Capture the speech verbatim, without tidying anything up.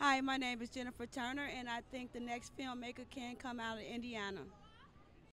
Hi, my name is Jennifer Turner, and I think the next filmmaker can come out of Indiana.